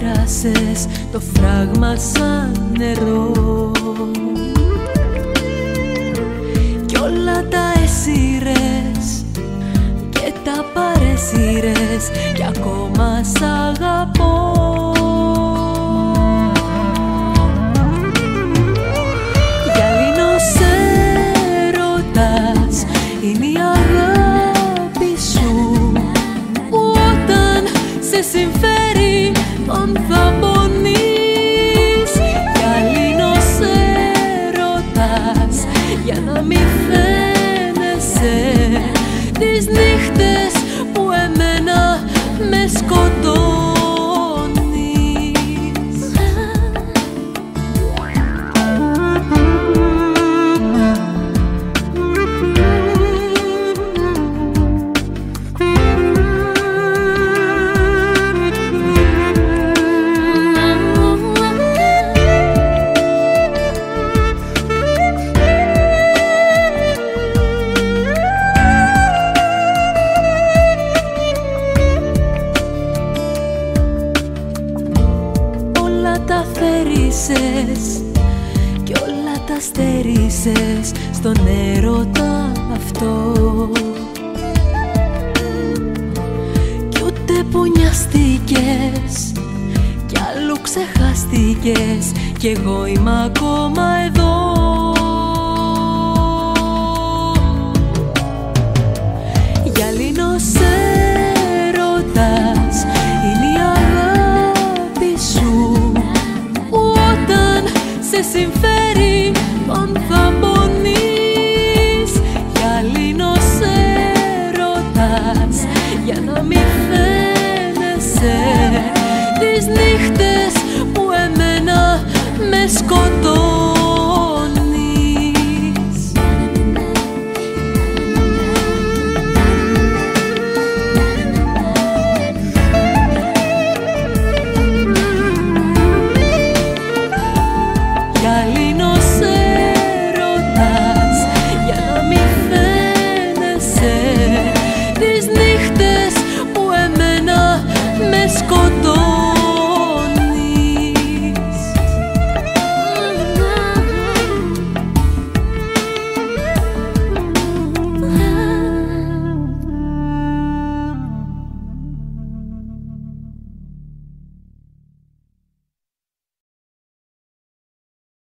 πέρασες το φράγμα σαν νερό κι όλα τα έσυρες και τα παρέσυρες κι ακόμα σ' αγαπώ. Γυαλίνος έρωτας είναι η αγάπη σου που όταν σε συμφέρει τον θα πονείς. Γυαλίνος έρωτας για να μην φαίνεσαι τις νύχτες που εμένα με σκοτώνεις. Τα θέρισες κι όλα τα στερίσες στον έρωτα αυτό κι ούτε που νοιαστήκες κι αλλού ξεχαστήκες κι εγώ είμαι ακόμα εδώ. Γυαλίνος έρωτας είναι η αγάπη σου που όταν σε συμφέρει τον θα πονείς. Γυαλίνος έρωτας για να μην φαίνεσαι τις νύχτες που εμένα με σκοτώνεις.